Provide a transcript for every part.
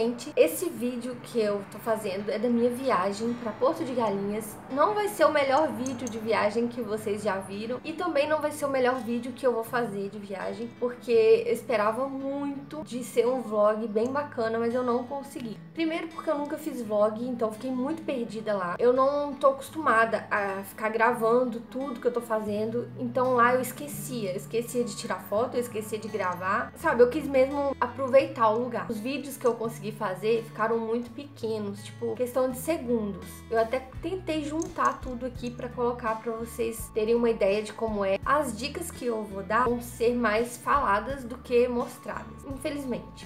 Gente, esse vídeo que eu tô fazendo é da minha viagem pra Porto de Galinhas. Não vai ser o melhor vídeo de viagem que vocês já viram e também não vai ser o melhor vídeo que eu vou fazer de viagem, porque eu esperava muito de ser um vlog bem bacana, mas eu não consegui. Primeiro porque eu nunca fiz vlog, então fiquei muito perdida lá. Eu não tô acostumada a ficar gravando tudo que eu tô fazendo, então lá eu esquecia de tirar foto, eu esquecia de gravar, sabe? Eu quis mesmo aproveitar o lugar. Os vídeos que eu consegui fazer ficaram muito pequenos, tipo, questão de segundos. Eu até tentei juntar tudo aqui pra colocar pra vocês terem uma ideia de como é. As dicas que eu vou dar vão ser mais faladas do que mostradas, infelizmente.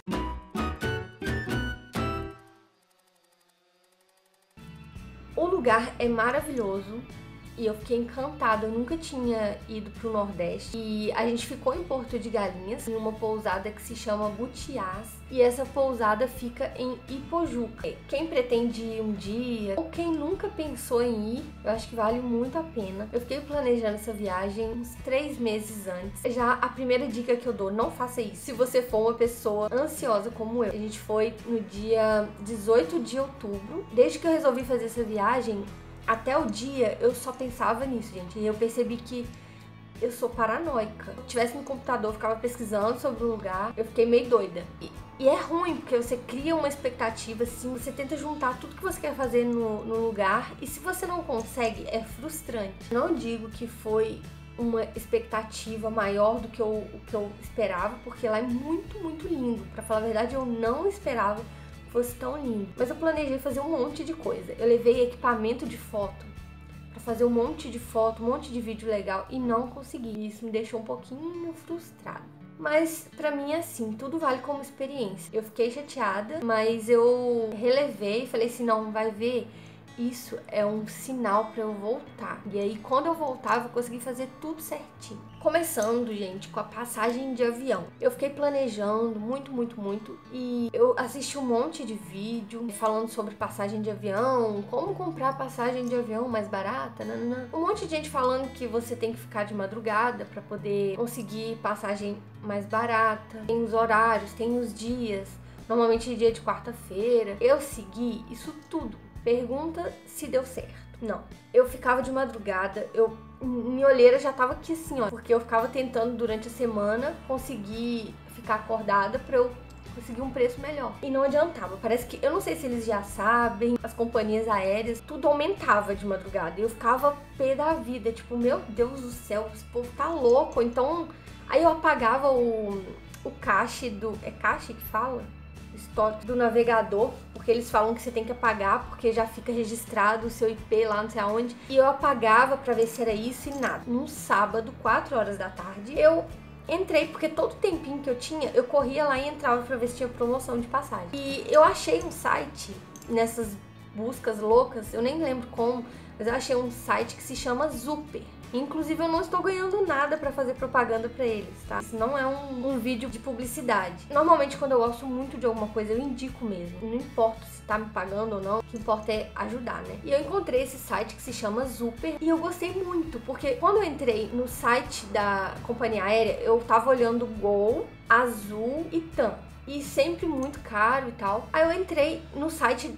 O lugar é maravilhoso e eu fiquei encantada, eu nunca tinha ido pro Nordeste. E a gente ficou em Porto de Galinhas, em uma pousada que se chama Butiás. E essa pousada fica em Ipojuca. Quem pretende ir um dia, ou quem nunca pensou em ir, eu acho que vale muito a pena. Eu fiquei planejando essa viagem uns 3 meses antes. Já a primeira dica que eu dou, não faça isso se você for uma pessoa ansiosa como eu. A gente foi no dia 18 de outubro. Desde que eu resolvi fazer essa viagem, até o dia eu só pensava nisso, gente. E eu percebi que eu sou paranoica. Se eu estivesse no computador, eu ficava pesquisando sobre o lugar, eu fiquei meio doida. E é ruim, porque você cria uma expectativa, assim, você tenta juntar tudo que você quer fazer no lugar, e se você não consegue, é frustrante. Não digo que foi uma expectativa maior do que o que eu esperava, porque lá é muito, muito lindo. Pra falar a verdade, eu não esperava fosse tão lindo. Mas eu planejei fazer um monte de coisa. Eu levei equipamento de foto pra fazer um monte de foto, um monte de vídeo legal e não consegui. Isso me deixou um pouquinho frustrada. Mas pra mim é assim, tudo vale como experiência. Eu fiquei chateada, mas eu relevei e falei assim, não, vai ver, isso é um sinal pra eu voltar. E aí quando eu voltar, eu vou conseguir fazer tudo certinho. Começando, gente, com a passagem de avião. Eu fiquei planejando muito e eu assisti um monte de vídeo falando sobre passagem de avião, como comprar passagem de avião mais barata, nanana. Um monte de gente falando que você tem que ficar de madrugada pra poder conseguir passagem mais barata. Tem os horários, tem os dias, normalmente dia de quarta-feira. Eu segui isso tudo. Pergunta se deu certo. Não. Eu ficava de madrugada, minha olheira já tava aqui assim, ó, porque eu ficava tentando durante a semana conseguir ficar acordada pra eu conseguir um preço melhor. E não adiantava. Parece que, eu não sei se eles já sabem, as companhias aéreas, tudo aumentava de madrugada. E eu ficava pé da vida, tipo, meu Deus do céu, esse povo tá louco. Então, aí eu apagava o cache do... É cache que fala? Histórico do navegador, porque eles falam que você tem que apagar porque já fica registrado o seu IP lá não sei aonde, e eu apagava pra ver se era isso e nada. Num sábado, 4 horas da tarde, eu entrei, porque todo tempinho que eu tinha, eu corria lá e entrava pra ver se tinha promoção de passagem. E eu achei um site, nessas buscas loucas, eu nem lembro como, mas eu achei um site que se chama Super. Inclusive eu não estou ganhando nada pra fazer propaganda pra eles, tá? Isso não é um vídeo de publicidade. Normalmente quando eu gosto muito de alguma coisa eu indico mesmo. Não importa se tá me pagando ou não, o que importa é ajudar, né? E eu encontrei esse site que se chama Super e eu gostei muito, porque quando eu entrei no site da companhia aérea, eu tava olhando Gol, Azul e TAM. E sempre muito caro e tal. Aí eu entrei no site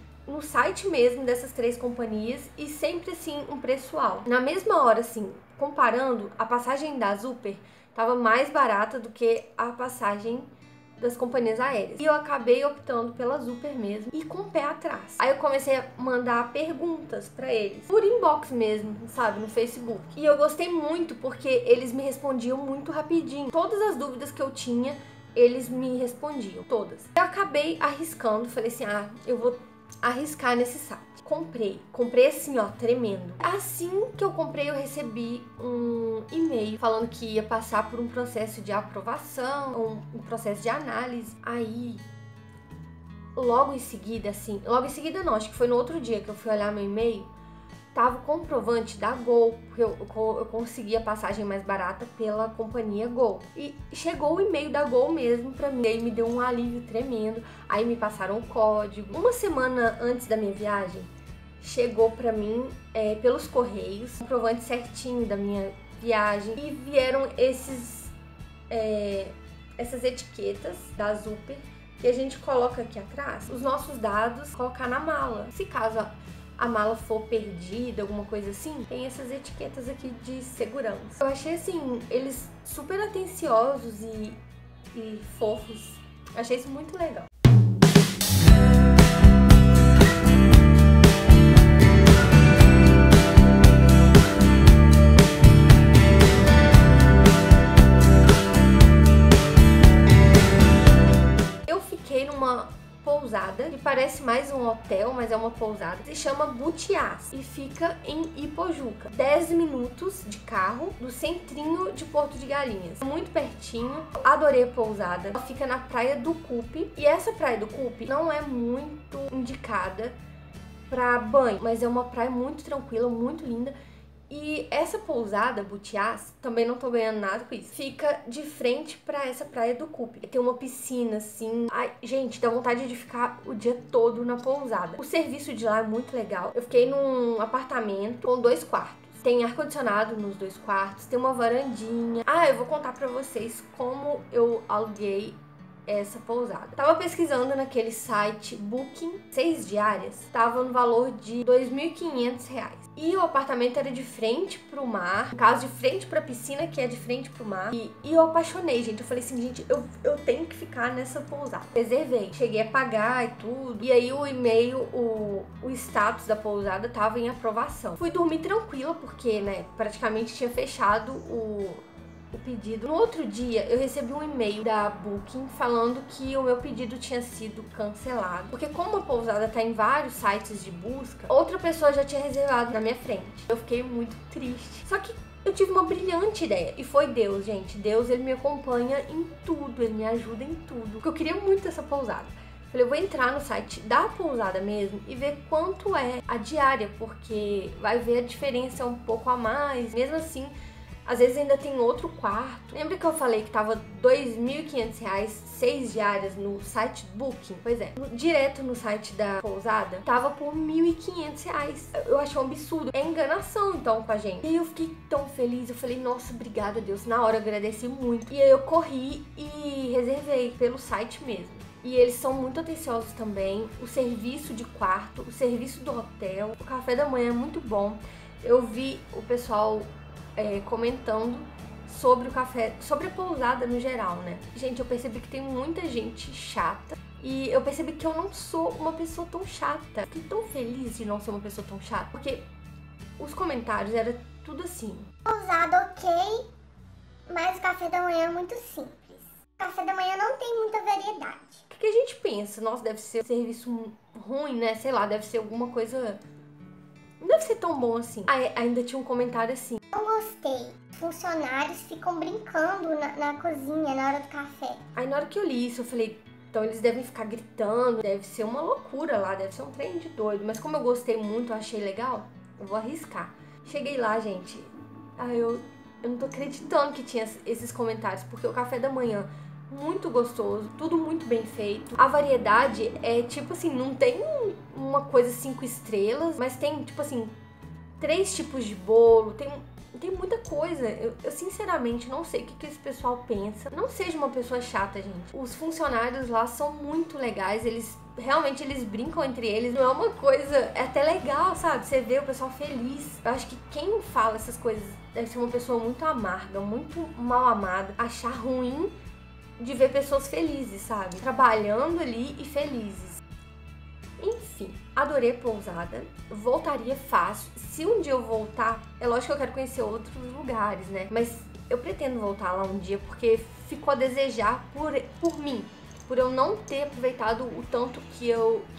mesmo dessas 3 companhias e sempre assim um preço alto. Na mesma hora, assim, comparando, a passagem da Super tava mais barata do que a passagem das companhias aéreas. E eu acabei optando pela Super mesmo e com o pé atrás. Aí eu comecei a mandar perguntas pra eles, por inbox mesmo, sabe, no Facebook. E eu gostei muito porque eles me respondiam muito rapidinho. Todas as dúvidas que eu tinha, eles me respondiam, todas. Eu acabei arriscando, falei assim, eu vou arriscar nesse site. Comprei assim, ó, tremendo. Assim que eu comprei, eu recebi um e-mail falando que ia passar por um processo de aprovação, um processo de análise. Aí, logo em seguida não, acho que foi no outro dia que eu fui olhar meu e-mail, tava o comprovante da Gol, porque eu consegui a passagem mais barata pela companhia Gol. E chegou o e-mail da Gol mesmo pra mim, e me deu um alívio tremendo. Aí me passaram o código. Uma semana antes da minha viagem, chegou pra mim pelos correios, comprovante certinho da minha viagem. E vieram essas etiquetas da Super E a gente coloca aqui atrás os nossos dados, colocar na mala. Se caso a mala for perdida, alguma coisa assim, tem essas etiquetas aqui de segurança. Eu achei assim, eles super atenciosos e fofos. Achei isso muito legal. Pousada, que parece mais um hotel, mas é uma pousada, se chama Butiás e fica em Ipojuca, 10 minutos de carro do centrinho de Porto de Galinhas, muito pertinho. Adorei a pousada, ela fica na Praia do Cupe, e essa Praia do Cupe não é muito indicada para banho, mas é uma praia muito tranquila, muito linda. E essa pousada, Butiás, também não tô ganhando nada com isso. Fica de frente pra essa Praia do Cupe. Tem uma piscina, assim. Ai, gente, dá vontade de ficar o dia todo na pousada. O serviço de lá é muito legal. Eu fiquei num apartamento com 2 quartos. Tem ar-condicionado nos 2 quartos, tem uma varandinha. Ah, eu vou contar pra vocês como eu aluguei essa pousada. Tava pesquisando naquele site Booking, 6 diárias, tava no valor de R$ 2.500. E o apartamento era de frente pro mar, no caso de frente pra piscina, que é de frente pro mar. E eu apaixonei, gente. Eu falei assim, gente, eu tenho que ficar nessa pousada. Reservei, cheguei a pagar e tudo. E aí o e-mail, o status da pousada tava em aprovação. Fui dormir tranquila, porque, né, praticamente tinha fechado o pedido. No outro dia, eu recebi um e-mail da Booking falando que o meu pedido tinha sido cancelado, porque como a pousada tá em vários sites de busca, outra pessoa já tinha reservado na minha frente. Eu fiquei muito triste. Só que eu tive uma brilhante ideia, e foi Deus, gente. Deus, ele me acompanha em tudo, ele me ajuda em tudo, porque eu queria muito essa pousada. Falei, eu vou entrar no site da pousada mesmo e ver quanto é a diária, porque vai ver a diferença um pouco a mais. Mesmo assim, às vezes ainda tem outro quarto. Lembra que eu falei que tava R$ 2.500, 6 diárias no site Booking? Pois é, direto no site da pousada, tava por R$ 1.500. Eu achei um absurdo. É enganação, então, com a gente. E aí eu fiquei tão feliz. Eu falei, nossa, obrigada, Deus. Na hora eu agradeci muito. E aí eu corri e reservei pelo site mesmo. E eles são muito atenciosos também. O serviço de quarto, o serviço do hotel, o café da manhã é muito bom. Eu vi o pessoal comentando sobre o café, sobre a pousada no geral, né? Gente, eu percebi que tem muita gente chata. E eu percebi que eu não sou uma pessoa tão chata. Fiquei tão feliz de não ser uma pessoa tão chata. Porque os comentários eram tudo assim. Pousada ok, mas o café da manhã é muito simples. O café da manhã não tem muita variedade. O que a gente pensa? Nossa, deve ser um serviço ruim, né? Sei lá, deve ser alguma coisa... Não deve ser tão bom assim. Ainda tinha um comentário assim. Não gostei. Funcionários ficam brincando na cozinha na hora do café. Aí na hora que eu li isso, eu falei, então eles devem ficar gritando, deve ser uma loucura lá, deve ser um trem de doido. Mas como eu gostei muito, eu achei legal, eu vou arriscar. Cheguei lá, gente, eu não tô acreditando que tinha esses comentários, porque o café da manhã, muito gostoso, tudo muito bem feito. A variedade é tipo assim, não tem uma coisa 5 estrelas, mas tem tipo assim, 3 tipos de bolo, tem muita coisa. Eu sinceramente não sei o que esse pessoal pensa. Não seja uma pessoa chata, gente. Os funcionários lá são muito legais, eles brincam entre eles. Não é uma coisa, é até legal, sabe? Você vê o pessoal feliz. Eu acho que quem fala essas coisas deve ser uma pessoa muito amarga, muito mal amada, achar ruim de ver pessoas felizes, sabe? Trabalhando ali e felizes. Enfim, adorei a pousada, voltaria fácil. Se um dia eu voltar, é lógico que eu quero conhecer outros lugares, né? Mas eu pretendo voltar lá um dia porque ficou a desejar por mim, por eu não ter aproveitado o tanto que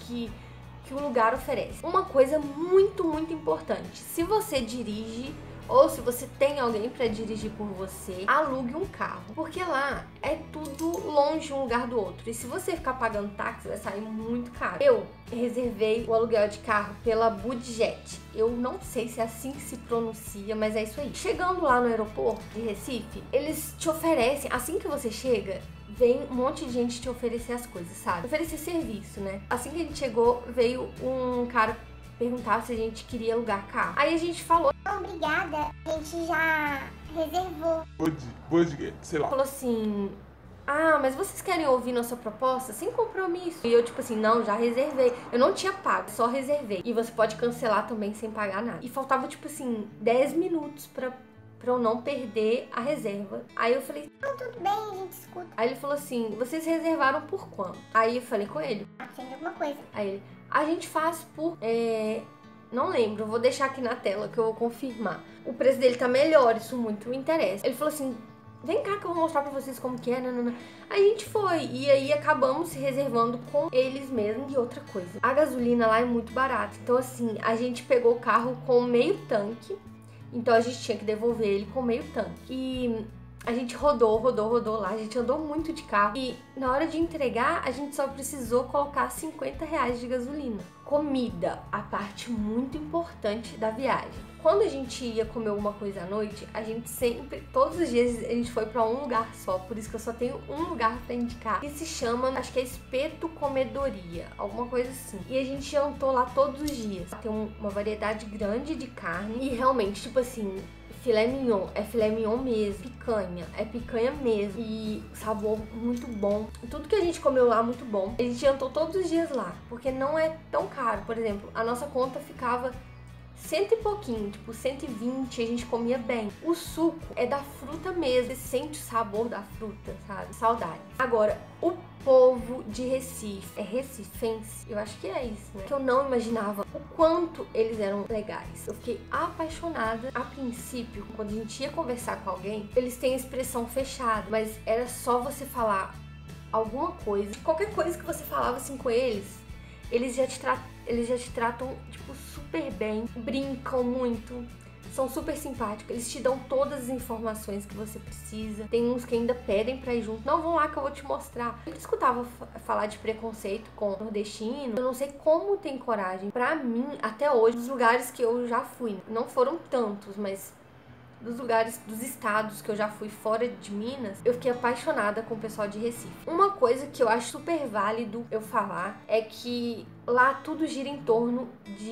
o lugar oferece. Uma coisa muito, muito importante, se você dirige ou se você tem alguém para dirigir por você, alugue um carro, porque lá é tudo longe um lugar do outro. E se você ficar pagando táxi, vai sair muito caro. Eu reservei o aluguel de carro pela Budget. Eu não sei se é assim que se pronuncia, mas é isso aí. Chegando lá no aeroporto de Recife, eles te oferecem, assim que você chega, vem um monte de gente te oferecer as coisas, sabe? Oferecer serviço, né? Assim que a gente chegou, veio um cara perguntar se a gente queria alugar carro. Aí a gente falou, não, obrigada, a gente já reservou. Pode, sei lá. Falou assim, ah, mas vocês querem ouvir nossa proposta sem compromisso? E eu, tipo assim, não, já reservei. Eu não tinha pago, só reservei. E você pode cancelar também sem pagar nada. E faltava, tipo assim, 10 minutos pra eu não perder a reserva. Aí eu falei, Não, tudo bem, a gente escuta. aí ele falou assim, vocês reservaram por quanto? Aí eu falei com ele. Acende alguma coisa. Aí ele, a gente faz por... não lembro, vou deixar aqui na tela que eu vou confirmar. O preço dele tá melhor, isso muito me interessa. Ele falou assim, vem cá que eu vou mostrar pra vocês como que é, nanana. Aí a gente foi, e aí acabamos se reservando com eles mesmos. E outra coisa, a gasolina lá é muito barata. Então assim, a gente pegou o carro com meio tanque, então a gente tinha que devolver ele com meio tanque. E a gente rodou lá, a gente andou muito de carro. E na hora de entregar, a gente só precisou colocar 50 reais de gasolina. Comida, a parte muito importante da viagem. Quando a gente ia comer alguma coisa à noite, a gente sempre, todos os dias, a gente foi pra um lugar só. Por isso que eu só tenho um lugar pra indicar, que se chama, acho que é Espeto Comedoria, alguma coisa assim. E a gente jantou lá todos os dias. Tem uma variedade grande de carne e realmente, tipo assim, filé mignon, é filé mignon mesmo. Picanha, é picanha mesmo. E sabor muito bom. Tudo que a gente comeu lá, muito bom. A gente jantou todos os dias lá, porque não é tão caro. Por exemplo, a nossa conta ficava cento e pouquinho, tipo 120, a gente comia bem. O suco é da fruta mesmo, você sente o sabor da fruta, sabe? Saudade. Agora, o povo de Recife, é recifense? Eu acho que é isso, né? Que eu não imaginava o quanto eles eram legais. Eu fiquei apaixonada. A princípio, quando a gente ia conversar com alguém, eles têm a expressão fechada, mas era só você falar alguma coisa, qualquer coisa que você falava assim com eles, eles já te tratam, tipo, super bem, brincam muito, são super simpáticos, eles te dão todas as informações que você precisa. Tem uns que ainda pedem pra ir junto, não, vão lá que eu vou te mostrar. Eu escutava falar de preconceito com nordestino, eu não sei como tem coragem. Pra mim, até hoje, os lugares que eu já fui, não foram tantos, mas dos lugares, dos estados que eu já fui fora de Minas, eu fiquei apaixonada com o pessoal de Recife. Uma coisa que eu acho super válido eu falar é que lá tudo gira em torno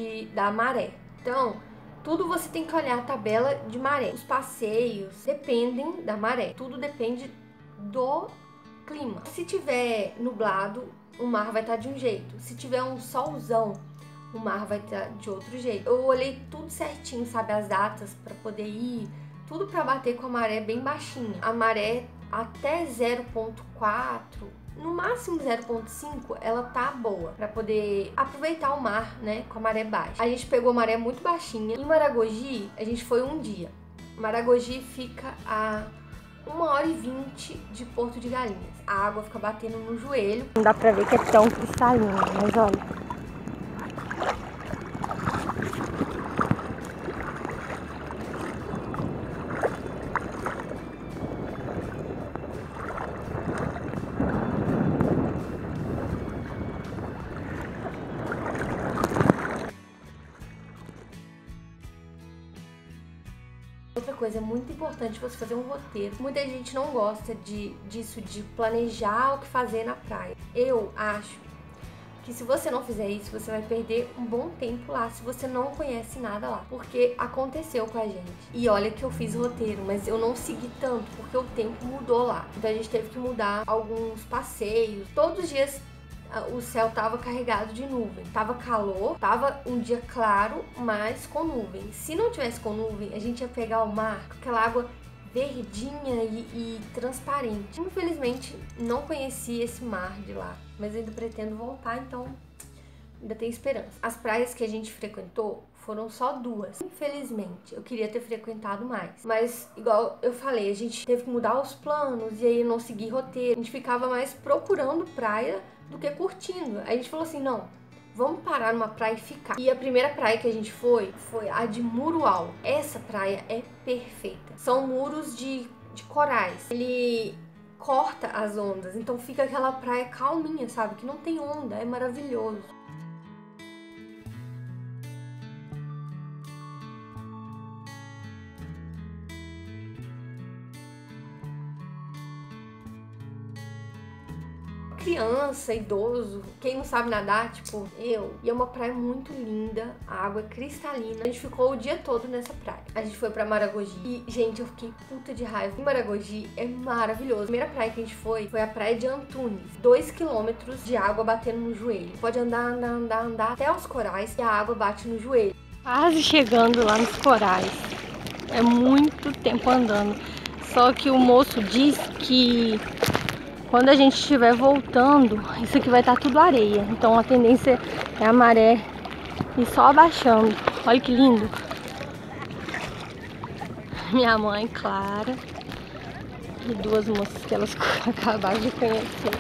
da maré. Então, tudo você tem que olhar a tabela de maré. Os passeios dependem da maré. Tudo depende do clima. Se tiver nublado, o mar vai estar de um jeito. Se tiver um solzão, o mar vai estar de outro jeito. Eu olhei tudo certinho, sabe? As datas pra poder ir, tudo pra bater com a maré bem baixinha. A maré até 0,4, no máximo 0,5, ela tá boa pra poder aproveitar o mar, né? Com a maré baixa. A gente pegou maré muito baixinha. Em Maragogi, a gente foi um dia. Maragogi fica a 1h20 de Porto de Galinhas. A água fica batendo no joelho. Não dá pra ver que é tão cristalino, mas olha. Outra coisa muito importante, você fazer um roteiro. Muita gente não gosta disso, de planejar o que fazer na praia. Eu acho que se você não fizer isso, você vai perder um bom tempo lá, se você não conhece nada lá. Porque aconteceu com a gente. E olha que eu fiz roteiro, mas eu não segui tanto, porque o tempo mudou lá. Então a gente teve que mudar alguns passeios. Todos os dias o céu tava carregado de nuvem. Tava calor, tava um dia claro, mas com nuvem. Se não tivesse com nuvem, a gente ia pegar o mar com aquela água verdinha e transparente. Infelizmente, não conheci esse mar de lá, mas ainda pretendo voltar, então ainda tem esperança. As praias que a gente frequentou foram só 2. Infelizmente, eu queria ter frequentado mais. Mas, igual eu falei, a gente teve que mudar os planos e aí não seguir roteiro. A gente ficava mais procurando praia do que curtindo. Aí a gente falou assim, não, vamos parar numa praia e ficar. E a primeira praia que a gente foi a de Murual. Essa praia é perfeita. São muros de corais. Ele corta as ondas, então fica aquela praia calminha, sabe? Que não tem onda, é maravilhoso. criança, idoso, quem não sabe nadar, tipo eu. E é uma praia muito linda, a água é cristalina. A gente ficou o dia todo nessa praia. A gente foi pra Maragogi e, gente, eu fiquei puta de raiva. E Maragogi é maravilhoso. A primeira praia que a gente foi a praia de Antunes. 2 quilômetros de água batendo no joelho. Pode andar até os corais e a água bate no joelho. Quase chegando lá nos corais. É muito tempo andando. Só que o moço diz que quando a gente estiver voltando, isso aqui vai estar tudo areia. Então a tendência é a maré ir só abaixando. Olha que lindo. Minha mãe, Clara, e duas moças que elas acabaram de conhecer.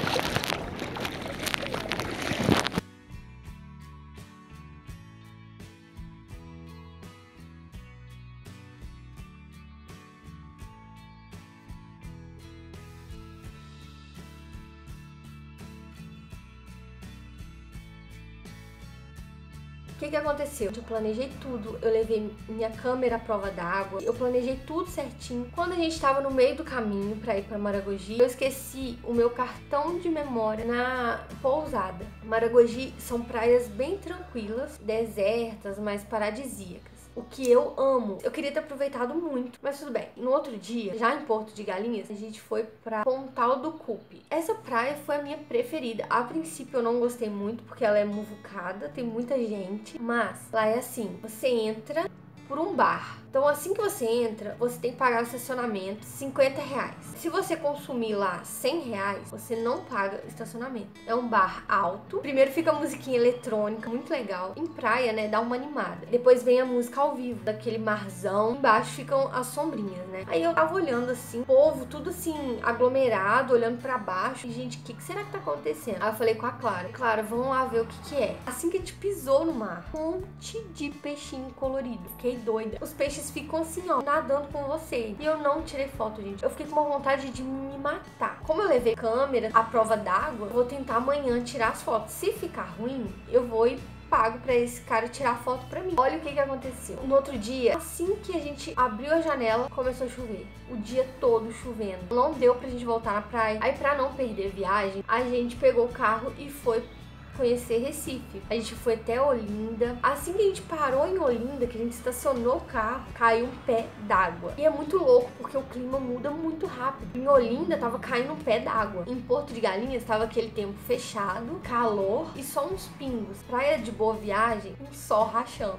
O que aconteceu? Eu planejei tudo, eu levei minha câmera à prova d'água, eu planejei tudo certinho. Quando a gente estava no meio do caminho para ir para Maragogi, eu esqueci o meu cartão de memória na pousada. Maragogi são praias bem tranquilas, desertas, mas paradisíacas. O que eu amo. Eu queria ter aproveitado muito, mas tudo bem. No outro dia, já em Porto de Galinhas, a gente foi pra Pontal do Cupe. Essa praia foi a minha preferida. A princípio eu não gostei muito, porque ela é muvucada, tem muita gente. Mas lá é assim, você entra por um bar. Então assim que você entra, você tem que pagar o estacionamento, R$50. Se você consumir lá R$100, você não paga estacionamento. É um bar alto. Primeiro fica a musiquinha eletrônica, muito legal. Em praia, né, dá uma animada. Depois vem a música ao vivo, daquele marzão. Embaixo ficam as sombrinhas, né. Aí eu tava olhando assim, povo tudo assim, aglomerado, olhando pra baixo. E gente, o que será que tá acontecendo? Aí eu falei com a Clara, Clara, vamos lá ver o que é. Assim que a gente pisou no mar, um monte de peixinho colorido. Fiquei doida. Os peixes ficam assim, ó, nadando com você. E eu não tirei foto, gente. Eu fiquei com uma vontade de me matar. Como eu levei câmera à prova d'água, eu vou tentar amanhã tirar as fotos. Se ficar ruim, eu vou e pago pra esse cara tirar foto pra mim. Olha o que aconteceu. No outro dia, assim que a gente abriu a janela, começou a chover. O dia todo chovendo. Não deu pra gente voltar na praia. Aí, pra não perder a viagem, a gente pegou o carro e foi conhecer Recife. A gente foi até Olinda. Assim que a gente parou em Olinda, que a gente estacionou o carro, caiu um pé d'água. E é muito louco, porque o clima muda muito rápido. Em Olinda tava caindo um pé d'água. Em Porto de Galinhas tava aquele tempo fechado, calor e só uns pingos. Praia de Boa Viagem, um sol rachando.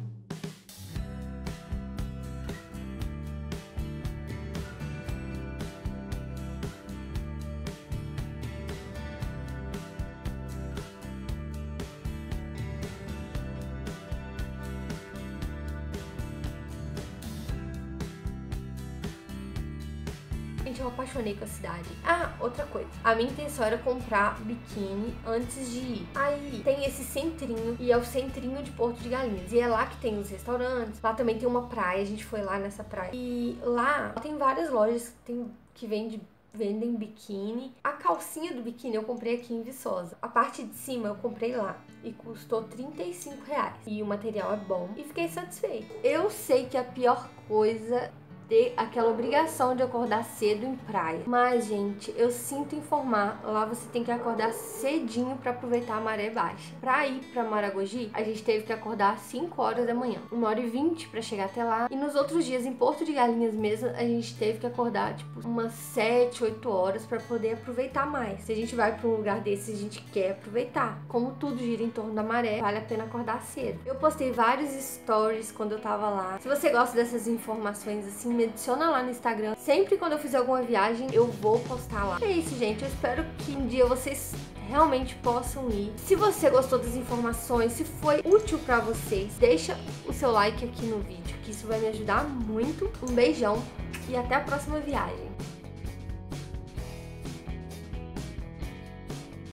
Gente, eu apaixonei com a cidade. Ah, outra coisa. A minha intenção era comprar biquíni antes de ir. Aí tem esse centrinho, e é o centrinho de Porto de Galinhas. E é lá que tem os restaurantes. Lá também tem uma praia, a gente foi lá nessa praia. E lá tem várias lojas que vendem biquíni. A calcinha do biquíni eu comprei aqui em Viçosa. A parte de cima eu comprei lá e custou R$35. E o material é bom e fiquei satisfeita. Eu sei que a pior coisa ter aquela obrigação de acordar cedo em praia. Mas, gente, eu sinto informar, lá você tem que acordar cedinho pra aproveitar a maré baixa. Pra ir pra Maragogi, a gente teve que acordar às 5 horas da manhã. 1h20 pra chegar até lá. E nos outros dias, em Porto de Galinhas mesmo, a gente teve que acordar, tipo, umas 7, 8 horas pra poder aproveitar mais. Se a gente vai pra um lugar desse, a gente quer aproveitar. Como tudo gira em torno da maré, vale a pena acordar cedo. Eu postei vários stories quando eu tava lá. Se você gosta dessas informações assim, me adiciona lá no Instagram. Sempre quando eu fizer alguma viagem, eu vou postar lá. É isso, gente. Eu espero que um dia vocês realmente possam ir. Se você gostou das informações, se foi útil pra vocês, deixa o seu like aqui no vídeo, que isso vai me ajudar muito. Um beijão e até a próxima viagem.